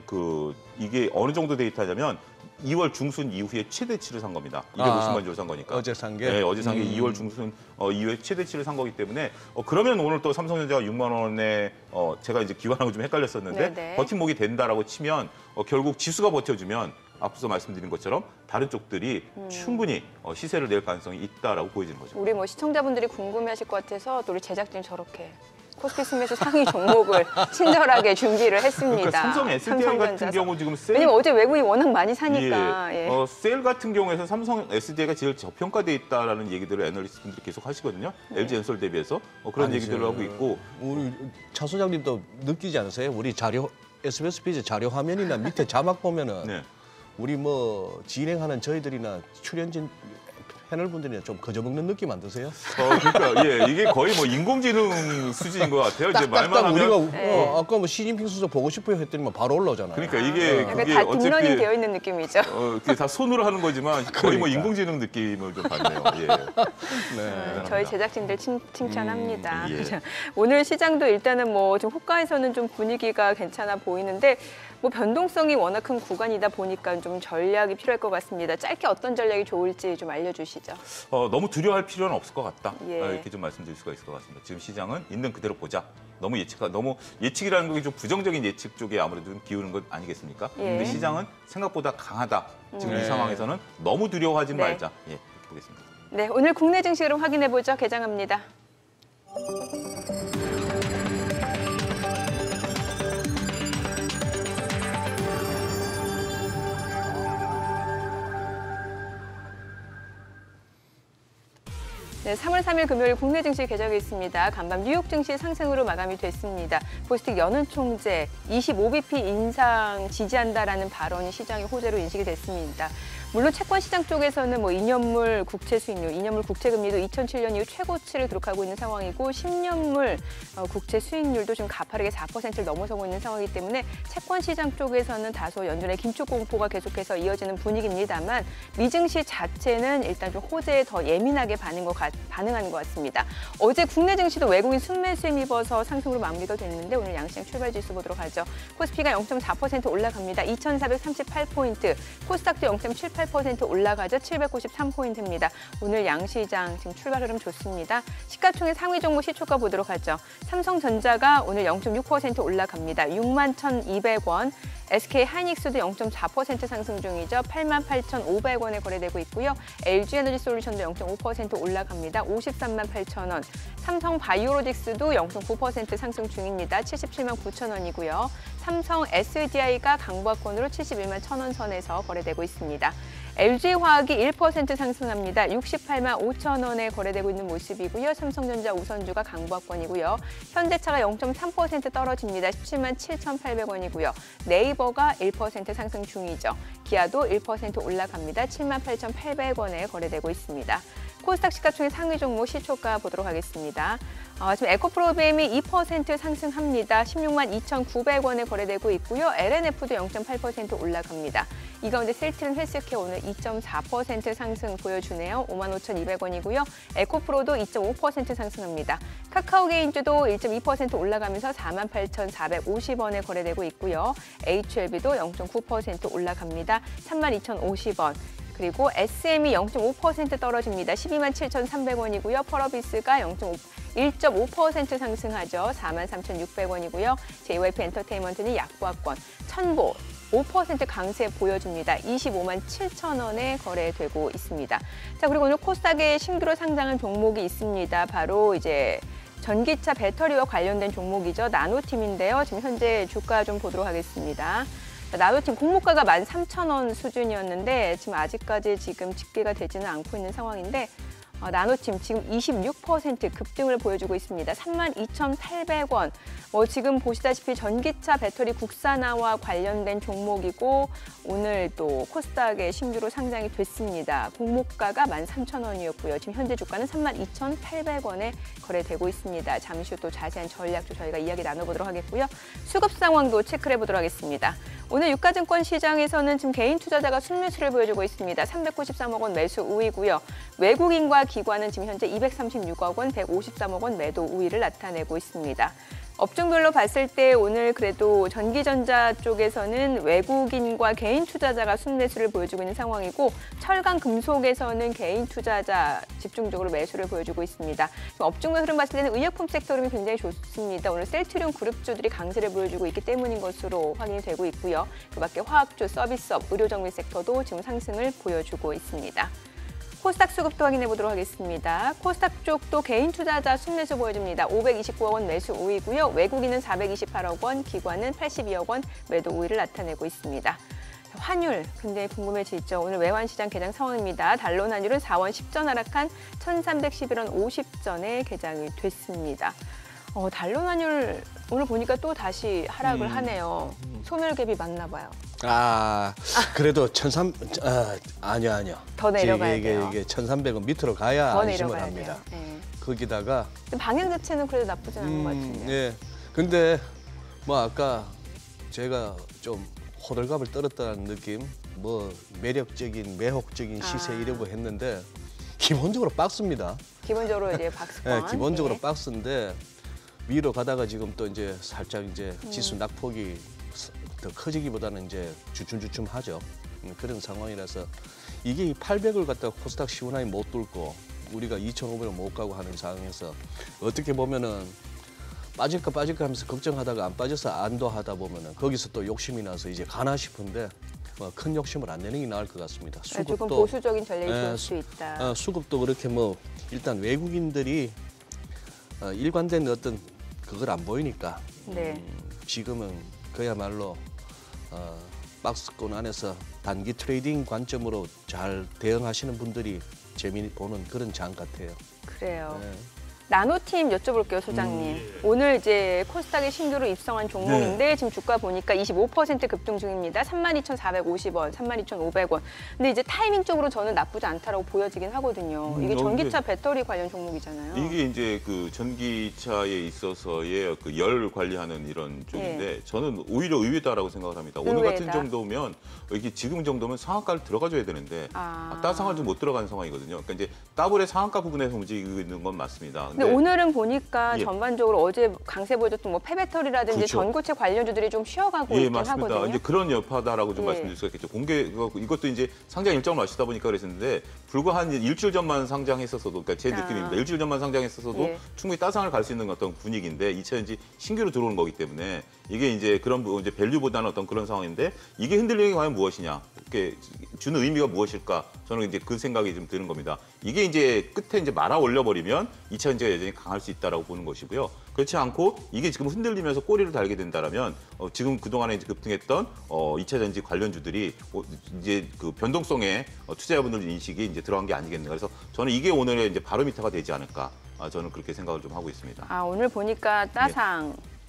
이게 어느 정도 데이터냐면 2월 중순 이후에 최대치를 산 겁니다. 250만 주를 산 거니까. 어제 산 게? 네, 어제 산 게 2월 중순 이후에 최대치를 산 거기 때문에 그러면 오늘 또 삼성전자가 6만 원에 제가 이제 기관하고 좀 헷갈렸었는데 네네. 버팀목이 된다라고 치면 결국 지수가 버텨주면 앞서 말씀드린 것처럼 다른 쪽들이 충분히 시세를 낼 가능성이 있다라고 보여지는 거죠. 우리 뭐 시청자분들이 궁금해하실 것 같아서 또 우리 제작진 저렇게 코스피 스매스 상위 종목을 친절하게 준비를 했습니다. 그러니까 삼성 SDI 같은 경우 지금 왜냐면 어제 외국인이 워낙 많이 사니까. 예. 예. 셀 같은 경우에는 삼성 SDI가 제일 저평가돼 있다라는 얘기들을 애널리스트분들이 계속 하시거든요. LG 엔솔 대비해서 그런 얘기들을 하고 있고. 우리 차 소장님도 느끼지 않으세요? 우리 SBS 비즈 자료 화면이나 밑에 자막 보면은 네. 우리 뭐 진행하는 저희들이나 출연진 패널분들이나 좀 거저먹는 느낌 안 드세요? 그러니까 이게 거의 뭐 인공지능 수준인 것 같아요. 이제 말만 하면 우리가 아까 뭐 시진핑 수석 보고 싶어요 했더니 뭐 바로 올라오잖아요. 그러니까 이게 그게 다 딥러닝 되어 있는 느낌이죠. 그게 다 손으로 하는 거지만 거의 뭐 그러니까. 인공지능 느낌을 좀 받네요. 예. 네. 저희 제작진들 칭찬합니다. 예. 오늘 시장도 일단은 뭐 좀 호가에서는 좀 분위기가 괜찮아 보이는데 뭐 변동성이 워낙 큰 구간이다 보니까 좀 전략이 필요할 것 같습니다. 짧게 어떤 전략이 좋을지 좀 알려주시죠. 너무 두려워할 필요는 없을 것 같다. 예. 이렇게 좀 말씀드릴 수가 있을 것 같습니다. 지금 시장은 있는 그대로 보자. 너무 예측이라는 게 좀 부정적인 예측 쪽에 아무래도 좀 기우는 것 아니겠습니까? 예. 근데 시장은 생각보다 강하다. 지금 이 상황에서는 너무 두려워하지 네. 말자. 예, 이렇게 보겠습니다. 네, 오늘 국내 증시를 확인해 보죠. 개장합니다. 네, 3월 3일 금요일 국내 증시 개장이 있습니다. 간밤 뉴욕 증시 상승으로 마감이 됐습니다. 보스틱 연은 총재 25bp 인상 지지한다라는 발언이 시장의 호재로 인식이 됐습니다. 물론 채권 시장 쪽에서는 뭐 2년물 국채 수익률, 2년물 국채 금리도 2007년 이후 최고치를 기록하고 있는 상황이고 10년물 국채 수익률도 지금 가파르게 4%를 넘어서고 있는 상황이기 때문에 채권 시장 쪽에서는 다소 연준의 긴축 공포가 계속해서 이어지는 분위기입니다만 미증시 자체는 일단 좀 호재에 더 예민하게 반응하는 것 같습니다. 어제 국내 증시도 외국인 순매수에 힘입어서 상승으로 마무리가 됐는데 오늘 양시장 출발 지수 보도록 하죠. 코스피가 0.4% 올라갑니다. 2,438포인트, 코스닥도 0.78% 올라가죠. 793포인트입니다. 오늘 양시장 지금 출발 흐름 좋습니다. 시가총액 상위 종목 시초가 보도록 하죠. 삼성전자가 오늘 0.6% 올라갑니다. 61,200원. SK 하이닉스도 0.4% 상승 중이죠. 88,500원에 거래되고 있고요. LG 에너지 솔루션도 0.5% 올라갑니다. 538,000원. 삼성 바이오로직스도 0.9% 상승 중입니다. 779,000원이고요. 삼성 SDI가 강보합권으로 71만 1,000원 선에서 거래되고 있습니다. LG화학이 1% 상승합니다. 68만 5천원에 거래되고 있는 모습이고요. 삼성전자 우선주가 강보합권이고요. 현대차가 0.3% 떨어집니다. 17만 7,800원이고요. 네이버가 1% 상승 중이죠. 기아도 1% 올라갑니다. 7만 8,800원에 거래되고 있습니다. 코스닥 시가총액 상위 종목 시초가 보도록 하겠습니다. 지금 에코프로비엠이 2% 상승합니다. 16만 2,900원에 거래되고 있고요. LNF도 0.8% 올라갑니다. 이 가운데 셀트리온 헬스케어 오늘 2.4% 상승 보여주네요. 55,200원이고요. 에코프로도 2.5% 상승합니다. 카카오게인주도 1.2% 올라가면서 48,450원에 거래되고 있고요. HLB도 0.9% 올라갑니다. 32,050원. 그리고 SM이 0.5% 떨어집니다. 127,300원이고요. 펄어비스가 1.5% 상승하죠. 43,600원이고요. JYP 엔터테인먼트는 약보합권, 천보 5% 강세 보여줍니다. 257,000원에 거래되고 있습니다. 자, 그리고 오늘 코스닥에 신규로 상장한 종목이 있습니다. 바로 이제 전기차 배터리와 관련된 종목이죠. 나노팀인데요. 지금 현재 주가 좀 보도록 하겠습니다. 나노팀 공모가가 13,000원 수준이었는데 지금 아직까지 지금 집계가 되지는 않고 있는 상황인데 나노팀 지금 26% 급등을 보여주고 있습니다. 32,800원. 지금 보시다시피 전기차 배터리 국산화와 관련된 종목이고 오늘 또 코스닥에 신규로 상장이 됐습니다. 공모가가 13,000원이었고요. 지금 현재 주가는 32,800원에 거래되고 있습니다. 잠시 후 또 자세한 전략도 저희가 이야기 나눠보도록 하겠고요. 수급 상황도 체크를 해보도록 하겠습니다. 오늘 유가증권 시장에서는 지금 개인 투자자가 순매수를 보여주고 있습니다. 393억 원 매수 우위고요. 외국인과 기관은 지금 현재 236억 원, 153억 원 매도 우위를 나타내고 있습니다. 업종별로 봤을 때 오늘 그래도 전기전자 쪽에서는 외국인과 개인 투자자가 순매수를 보여주고 있는 상황이고 철강 금속에서는 개인 투자자 집중적으로 매수를 보여주고 있습니다. 업종별 흐름 봤을 때는 의약품 섹터 흐름이 굉장히 좋습니다. 오늘 셀트리온 그룹주들이 강세를 보여주고 있기 때문인 것으로 확인이 되고 있고요. 그밖에 화학주, 서비스업, 의료정밀 섹터도 지금 상승을 보여주고 있습니다. 코스닥 수급도 확인해 보도록 하겠습니다. 코스닥 쪽도 개인 투자자 순매수 보여줍니다. 529억 원 매수 우위고요. 외국인은 428억 원, 기관은 82억 원 매도 우위를 나타내고 있습니다. 환율 굉장히 궁금해지죠. 오늘 외환시장 개장 상황입니다. 달러 환율은 4원 10전 하락한 1,311원 50전에 개장이 됐습니다. 달러 환율 오늘 보니까 또 다시 하락을 하네요. 소멸갭이 맞나 봐요. 그래도 아니요. 더 내려가야 돼요. 이게 1,300원 밑으로 가야 더 안심을 내려가야 합니다. 돼요. 네. 거기다가 방향 자체는 그래도 나쁘지 않은 것 같은데요. 네. 근데 아까 제가 좀 호들갑을 떨었다는 느낌, 매력적인, 매혹적인 시세 이러고 했는데 기본적으로 박스입니다. 기본적으로 이제 박스권. 네, 기본적으로 박스인데 위로 가다가 지금 또 이제 살짝 이제 지수 낙폭이 더 커지기보다는 이제 주춤주춤하죠. 그런 상황이라서 이게 800을 갖다가 코스닥 시원하게 못 뚫고 우리가 2,500을 못 가고 하는 상황에서 어떻게 보면은 빠질까 하면서 걱정하다가 안 빠져서 안도하다 보면은 거기서 또 욕심이 나서 이제 가나 싶은데 큰 욕심을 안 내는 게 나을 것 같습니다. 수급도 조금 보수적인 전략이 좋을 수 있다. 수급도 그렇게 일단 외국인들이 일관된 어떤 그걸 안 보이니까 네. 지금은 그야말로 박스권 안에서 단기 트레이딩 관점으로 잘 대응하시는 분들이 재미 보는 그런 장 같아요. 그래요. 네. 나노팀 여쭤볼게요, 소장님. 오늘 이제 코스닥에 신규로 입성한 종목인데 지금 주가 보니까 25% 급등 중입니다. 32,450원, 32,500원. 근데 이제 타이밍적으로 저는 나쁘지 않다라고 보여지긴 하거든요. 이게 전기차 배터리 관련 종목이잖아요. 이게 이제 그 전기차에 있어서의 그 열 관리하는 이런 쪽인데 저는 오히려 의외다라고 생각을 합니다. 오늘 같은 정도면 이게 지금 정도면 상한가를 들어가줘야 되는데 따상을 좀 못 들어가는 상황이거든요. 그러니까 이제 더블의 상한가 부분에서 움직이고 있는 건 맞습니다. 근데 오늘은 보니까 전반적으로 어제 강세 보여줬던 폐배터리라든지 그렇죠. 전고체 관련주들이 좀 쉬어가고 있긴 맞습니다. 하거든요. 이제 그런 여파다라고 좀 말씀드릴 수가 있겠죠. 이것도 이제 상장 일정을 마치다 보니까 그랬었는데 불과 한 일주일 전만 상장했었어도, 그러니까 제 느낌입니다. 일주일 전만 상장했었어도 충분히 따상을 갈 수 있는 어떤 분위기인데 이 차는 이제 신규로 들어오는 거기 때문에 이게 이제 그런 이제 밸류보다는 어떤 그런 상황인데 이게 흔들리는 게 과연 무엇이냐, 이렇게 주는 의미가 무엇일까? 저는 이제 그 생각이 좀 드는 겁니다. 이게 이제 끝에 이제 말아 올려버리면 이 차 전지가 여전히 강할 수 있다라고 보는 것이고요. 그렇지 않고 이게 지금 흔들리면서 꼬리를 달게 된다라면 지금 그동안에 이제 급등했던 2차 전지 관련주들이 이제 그 변동성에 투자자분들 인식이 이제 들어간 게 아니겠는가. 그래서 저는 이게 오늘의 이제 바로미터가 되지 않을까. 저는 그렇게 생각을 좀 하고 있습니다. 오늘 보니까 따상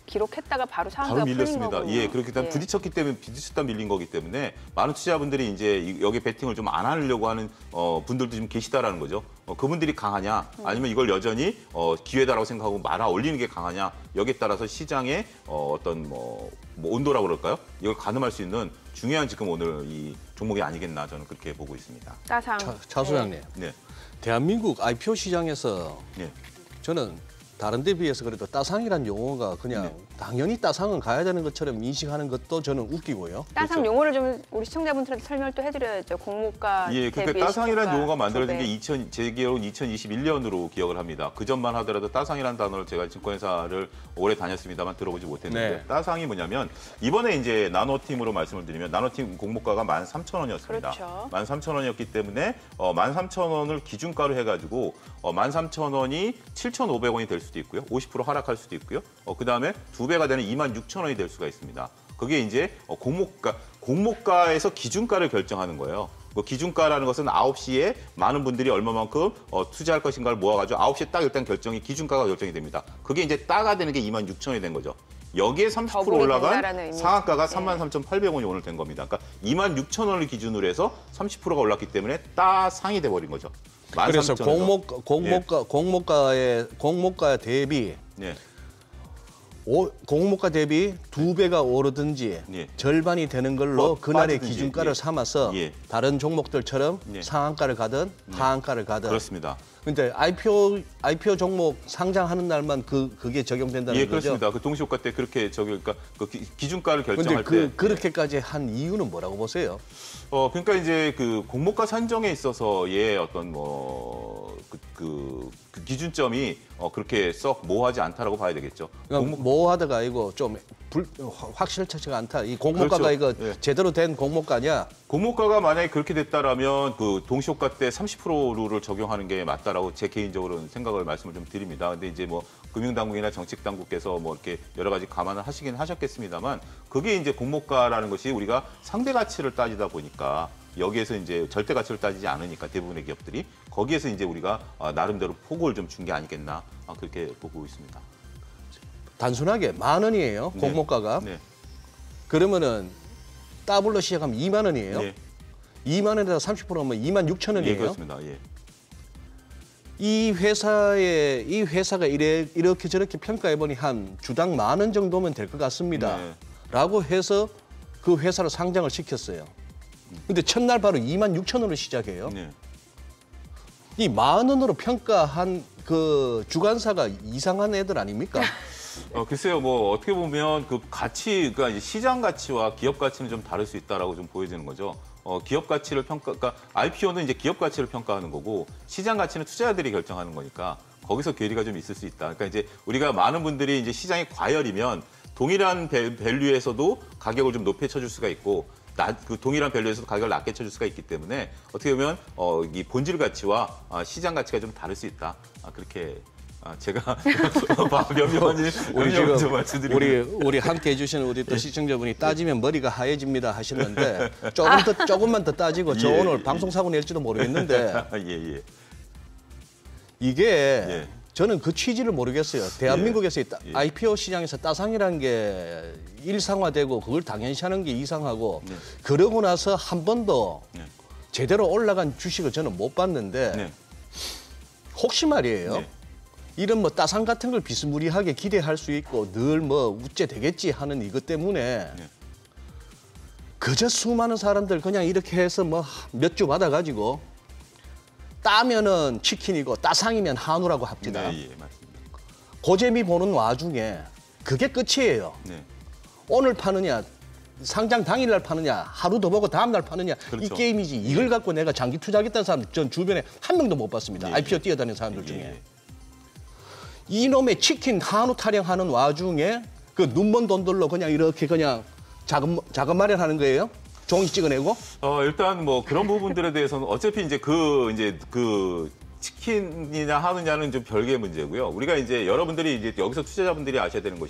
기록했다가 바로 상한가 바로 풀린 밀렸습니다. 거군요. 예, 그렇기 때문에 부딪혔다 밀린 거기 때문에 많은 투자자분들이 이제 여기 베팅을 좀 안 하려고 하는 분들도 좀 계시다라는 거죠. 그분들이 강하냐, 아니면 이걸 여전히 기회다라고 생각하고 말아 올리는 게 강하냐, 여기에 따라서 시장의 어떤 뭐 온도라고 그럴까요? 이걸 가늠할 수 있는 중요한 지금 오늘 이 종목이 아니겠나 저는 그렇게 보고 있습니다. 따상. 차 소장님, 네, 대한민국 IPO 시장에서 네, 저는 다른 데 비해서 그래도 따상이란 용어가 그냥 네. 당연히 따상은 가야 되는 것처럼 인식하는 것도 저는 웃기고요. 따상 그렇죠. 용어를 좀 우리 시청자분들한테 설명을 또 해드려야죠. 공모가 예, 대비 그러니까 따상이라는 시초가 용어가 만들어진 게 두 배. 제 기억으로 2021년으로 기억을 합니다. 그 전만 하더라도 따상이라는 단어를 제가 증권회사를 오래 다녔습니다만 들어보지 못했는데 네. 따상이 뭐냐면 이번에 이제 나노팀으로 말씀을 드리면 나노팀 공모가가 13,000원이었습니다. 그렇죠. 13,000원이었기 때문에 13,000원을 기준가로 해가지고 13,000원이 7,500원이 될 수도 있고요. 50% 하락할 수도 있고요. 그다음에 2배가 되는 26,000원이 될 수가 있습니다. 그게 이제 공모가에서 기준가를 결정하는 거예요. 그 기준가라는 것은 9시에 많은 분들이 얼마만큼 투자할 것인가를 모아가지고 9시에 딱 일단 기준가가 결정이 됩니다. 그게 이제 따가 되는 게 26,000원이 된 거죠. 여기에 30% 더블이 된다라는 올라간 의미죠. 상한가가 네. 33,800원이 오늘 된 겁니다. 그러니까 26,000원을 기준으로 해서 30%가 올랐기 때문에 따상이 돼버린 거죠. 그래서 13,000원에서. 공모가 대비 네. 공모가 대비 2배가 오르든지 예. 절반이 되는 걸로 그날의 빠지든지, 기준가를 예. 삼아서 예. 다른 종목들처럼 예. 상한가를 가든 하한가를 가든 그렇습니다. 근데 IPO 종목 상장하는 날만 그게 적용된다는 예, 거죠. 그렇습니다. 그 동시효과 때 그렇게 그러니까 그 기준가를 근데 결정할 때 그렇게까지 한 이유는 뭐라고 보세요? 그러니까 이제 그 공모가 산정에 있어서의 어떤 그 기준점이 그렇게 썩 모호하지 않다라고 봐야 되겠죠. 그러니까 모호하다가 아니고 좀 확실치가 않다. 이 공모가가 그렇죠. 이거 예. 제대로 된 공모가냐? 공모가가 만약에 그렇게 됐다라면 그 동시효과 때 30%를 적용하는 게 맞다라고 제 개인적으로는 생각을 말씀을 좀 드립니다. 근데 이제 뭐 금융당국이나 정책당국께서 뭐 이렇게 여러 가지 감안을 하시긴 하셨겠습니다만 그게 이제 공모가라는 것이 우리가 상대 가치를 따지다 보니까 여기에서 이제 절대 가치를 따지지 않으니까 대부분의 기업들이 거기에서 이제 우리가 나름대로 폭을 좀 준 게 아니겠나 그렇게 보고 있습니다. 단순하게 10,000원이에요. 네. 공모가가. 네. 그러면은 더블로 시작하면 20,000원이에요. 네. 20,000원에다 30%면 26,000원이에요. 예, 그렇습니다. 예. 이 회사가 이렇게 저렇게 평가해 보니 한 주당 10,000원 정도면 될 것 같습니다. 네. 라고 해서 그 회사를 상장을 시켰어요. 근데 첫날 바로 26,000원으로 시작해요. 네. 이 10,000원으로 평가한 그 주관사가 이상한 애들 아닙니까? 글쎄요, 뭐 어떻게 보면 그 가치, 그러니까 이제 시장 가치와 기업 가치는 좀 다를 수 있다라고 좀 보여지는 거죠. 기업 가치를 그러니까 IPO는 이제 기업 가치를 평가하는 거고 시장 가치는 투자자들이 결정하는 거니까 거기서 괴리가 좀 있을 수 있다. 그러니까 이제 우리가 많은 분들이 이제 시장이 과열이면 동일한 밸류에서도 가격을 좀 높여 쳐줄 수가 있고. 그 동일한 밸류에서도 가격을 낮게 쳐줄 수가 있기 때문에 어떻게 보면 이 본질 가치와 시장 가치가 좀 다를 수 있다. 그렇게 제가 우리 지금 말씀드리고 우리 함께 해주시는 우리 또 시청자분이 따지면 머리가 하얘집니다 하시는데 조금만 더 따지고 저 예, 오늘 방송 사고 낼지도 모르겠는데 예. 이게 예. 저는 그 취지를 모르겠어요. 대한민국에서 예. IPO 시장에서 따상이라는 게 일상화되고 그걸 당연시하는 게 이상하고 네. 그러고 나서 한 번도 네. 제대로 올라간 주식을 저는 못 봤는데 네. 혹시 말이에요. 네. 이런 뭐 따상 같은 걸 비스무리하게 기대할 수 있고 늘 뭐 우째 되겠지 하는 이것 때문에 네. 그저 수많은 사람들 그냥 이렇게 해서 뭐 몇 주 받아가지고 따면은 치킨이고 따상이면 한우라고 합니다. 네, 예, 맞습니다. 고재미 보는 와중에 그게 끝이에요. 네. 오늘 파느냐, 상장 당일날 파느냐, 하루 더 보고 다음날 파느냐 그렇죠. 이 게임이지. 이걸 갖고 내가 장기 투자하겠다는 사람 전 주변에 한 명도 못 봤습니다. 예, IPO 예. 뛰어다니는 사람들 중에. 예. 이놈의 치킨 한우 타령하는 와중에 그 눈먼 돈들로 그냥 이렇게 그냥 자금 마련하는 거예요. 종이 찍어내고. 일단 뭐 그런 부분들에 대해서는 어차피 이제 그 치킨이나 하느냐는 좀 별개의 문제고요. 우리가 이제 여러분들이 이제 여기서 투자자분들이 아셔야 되는 것이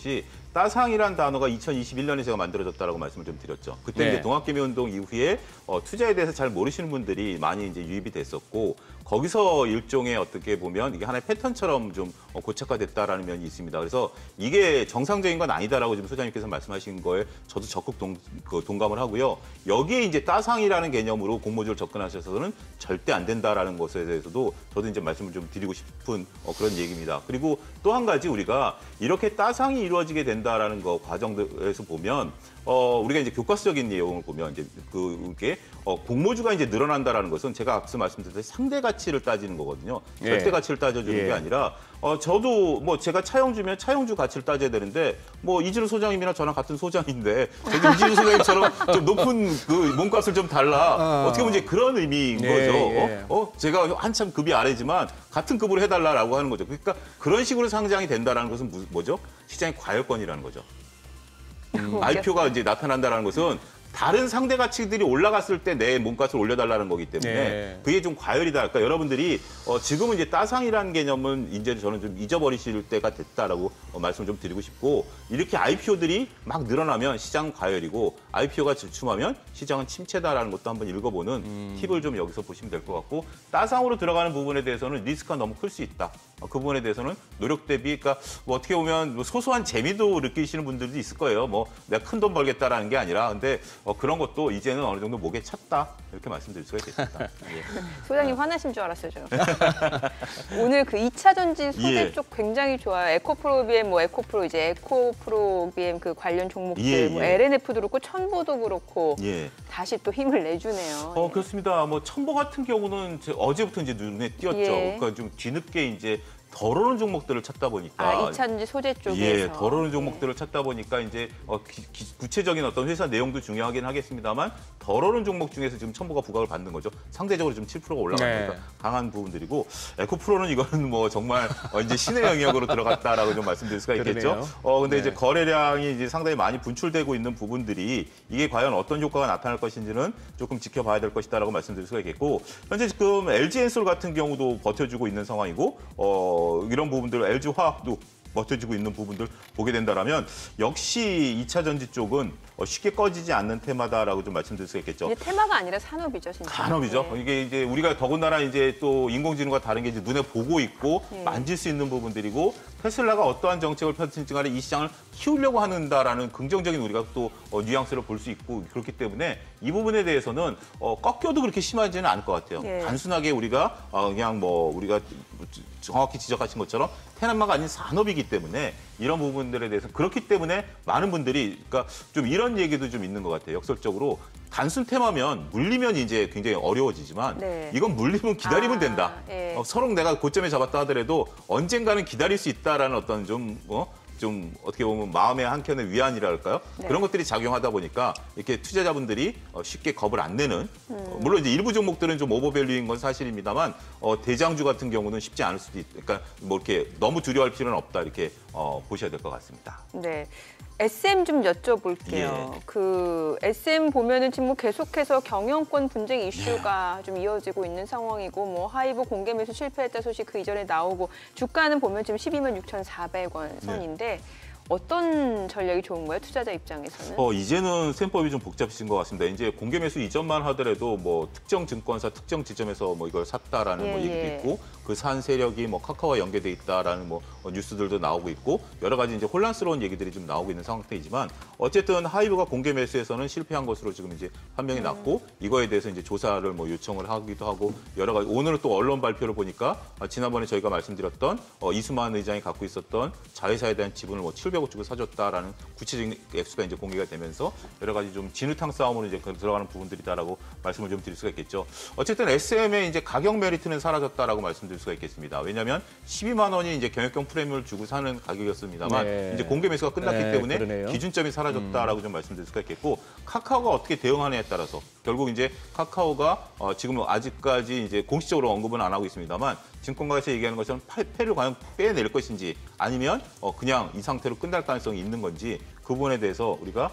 따상이란 단어가 2021년에 제가 만들어졌다라고 말씀을 좀 드렸죠. 그때 네. 이제 동학개미 운동 이후에 투자에 대해서 잘 모르시는 분들이 많이 이제 유입이 됐었고 거기서 일종의 어떻게 보면 이게 하나의 패턴처럼 좀 고착화됐다라는 면이 있습니다. 그래서 이게 정상적인 건 아니다라고 지금 소장님께서 말씀하신 거에 저도 적극 동감을 하고요. 여기에 이제 따상이라는 개념으로 공모주를 접근하셔서는 절대 안 된다라는 것에 대해서도 저도 이제 말씀을 좀 드리고 싶은 그런 얘기입니다. 그리고 또 한 가지 우리가 이렇게 따상이 이루어지게 된다라는 거 과정에서 보면 우리가 이제 교과서적인 내용을 보면 이제 그게 공모주가 이제 늘어난다라는 것은 제가 앞서 말씀드렸듯이 상대 가치를 따지는 거거든요. 예. 절대 가치를 따져주는 예. 게 아니라 저도 뭐 제가 차용주면 차용주 가치를 따져야 되는데 뭐 이진우 소장님이나 저랑 같은 소장인데 저도 이진우 소장님처럼 좀 높은 그 몸값을 좀 달라. 어떻게 보면 이제 그런 의미인 예, 거죠. 예. 제가 한참 급이 아래지만 같은 급으로 해달라라고 하는 거죠. 그러니까 그런 식으로 상장이 된다라는 것은 뭐죠? 시장의 과열권이라는 거죠. IPO가 이제 나타난다는 것은 다른 상대 가치들이 올라갔을 때 내 몸값을 올려달라는 거기 때문에 네. 그게 좀 과열이다. 그러니까 여러분들이 지금은 이제 따상이라는 개념은 이제 저는 좀 잊어버리실 때가 됐다라고 말씀을 좀 드리고 싶고 이렇게 IPO들이 막 늘어나면 시장은 과열이고 IPO가 주춤하면 시장은 침체다라는 것도 한번 읽어보는 팁을 좀 여기서 보시면 될 것 같고 따상으로 들어가는 부분에 대해서는 리스크가 너무 클 수 있다. 그 부분에 대해서는 노력 대비, 그러니까 뭐 어떻게 보면 뭐 소소한 재미도 느끼시는 분들도 있을 거예요. 뭐 내가 큰 돈 벌겠다라는 게 아니라, 근데 그런 것도 이제는 어느 정도 목에 찼다 이렇게 말씀드릴 수가 있겠습니다. 예. 소장님 화나신 줄 알았어요, 저. 오늘 그 2차 전지 소재 예. 쪽 굉장히 좋아요. 에코프로비엠, 뭐 에코프로 이제 에코프로비엠 그 관련 종목들, 예, 뭐 예. LNF도 그렇고 첨보도 그렇고 예. 다시 또 힘을 내주네요. 예. 그렇습니다. 뭐 첨보 같은 경우는 어제부터 이제 눈에 띄었죠. 예. 그러니까 좀 뒤늦게 이제 덜 오른 종목들을 찾다 보니까 2차 전지 소재 쪽에서. 예, 덜 오른 종목들을 찾다 보니까 이제 구체적인 어떤 회사 내용도 중요하긴 하겠습니다만 덜 오른 종목 중에서 지금 첨보가 부각을 받는 거죠. 상대적으로 좀 7%가 올라가니까 네. 강한 부분들이고 에코프로는 이거는 뭐 정말 이제 신의 영역으로 들어갔다라고 좀 말씀드릴 수가 있겠죠. 그러네요. 근데 네. 이제 거래량이 이제 상당히 많이 분출되고 있는 부분들이 이게 과연 어떤 효과가 나타날 것인지는 조금 지켜봐야 될 것이다라고 말씀드릴 수가 있겠고 현재 지금 LG엔솔 같은 경우도 버텨주고 있는 상황이고 이런 부분들 LG화학도 버텨지고 있는 부분들 보게 된다라면 역시 2차 전지 쪽은 쉽게 꺼지지 않는 테마다라고 좀 말씀드릴 수가 있겠죠. 이게 테마가 아니라 산업이죠, 진짜. 산업이죠. 예. 이게 이제 우리가 더군다나 이제 또 인공지능과 다른 게 이제 눈에 보고 있고 예. 만질 수 있는 부분들이고 테슬라가 어떠한 정책을 펼칠지 간에 이 시장을 키우려고 한다라는 긍정적인 우리가 또 뉘앙스를 볼 수 있고 그렇기 때문에 이 부분에 대해서는 꺾여도 그렇게 심하지는 않을 것 같아요. 예. 단순하게 우리가 그냥 뭐 우리가 정확히 지적하신 것처럼 테마가 아닌 산업이기 때문에 이런 부분들에 대해서 그렇기 때문에 많은 분들이 그러니까 좀 이런 얘기도 좀 있는 것 같아요. 역설적으로 단순 테마면 물리면 이제 굉장히 어려워지지만 네. 이건 물리면 기다리면 된다. 예. 서로 내가 고점에 잡았다 하더라도 언젠가는 기다릴 수 있다라는 어떤 좀 어떻게 보면 마음의 한켠의 위안이랄까요? 네. 그런 것들이 작용하다 보니까 이렇게 투자자분들이 쉽게 겁을 안 내는 물론 이제 일부 종목들은 좀 오버밸류인 건 사실입니다만 대장주 같은 경우는 쉽지 않을 수도 그러니까 뭐 이렇게 너무 두려워할 필요는 없다 이렇게 보셔야 될 것 같습니다. 네. SM 좀 여쭤볼게요. 예. 그 SM 보면은 지금 뭐 계속해서 경영권 분쟁 이슈가 좀 이어지고 있는 상황이고 뭐 하이브 공개 매수 실패했다 소식 그 이전에 나오고 주가는 보면 지금 12만 6,400원 선인데 어떤 전략이 좋은 거예요? 투자자 입장에서는? 이제는 셈법이 좀 복잡해진 것 같습니다. 이제 공개 매수 이전만 하더라도 뭐 특정 증권사 특정 지점에서 뭐 이걸 샀다라는 예, 뭐 얘기도 예. 있고 그 산 세력이 뭐 카카오와 연계돼 있다라는 뭐 뉴스들도 나오고 있고 여러 가지 이제 혼란스러운 얘기들이 좀 나오고 있는 상태이지만 어쨌든 하이브가 공개 매수에서는 실패한 것으로 지금 이제 판명이 났고 이거에 대해서 이제 조사를 뭐 요청을 하기도 하고 여러 가지 오늘은 또 언론 발표를 보니까 지난번에 저희가 말씀드렸던 이수만 의장이 갖고 있었던 자회사에 대한 지분을 뭐 700억 주고 사줬다라는 구체적인 액수가 이제 공개가 되면서 여러 가지 좀 진흙탕 싸움으로 이제 들어가는 부분들이다라고 말씀을 좀 드릴 수가 있겠죠. 어쨌든 SM의 이제 가격 메리트는 사라졌다라고 말씀드릴 수가 있겠습니다. 왜냐하면 12만 원이 이제 경영권 프리미엄을 주고 사는 가격이었습니다만 네. 이제 공개 매수가 끝났기 네, 때문에 그러네요. 기준점이 사라졌다라고 좀 말씀드릴 수가 있겠고 카카오가 어떻게 대응하느냐에 따라서 결국 이제 카카오가 지금 아직까지 이제 공식적으로 언급은 안 하고 있습니다만 증권가에서 얘기하는 것처럼 패를 과연 빼낼 것인지 아니면 그냥 이 상태로 끝날 가능성이 있는 건지 그 부분에 대해서 우리가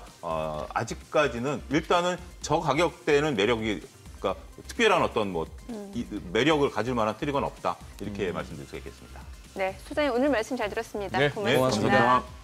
아직까지는 일단은 저 가격대는 매력이 그러니까 특별한 어떤 뭐 매력을 가질 만한 트리거는 없다 이렇게 말씀드릴 수 있겠습니다. 네, 소장님 오늘 말씀 잘 들었습니다. 네, 고맙습니다. 고맙습니다.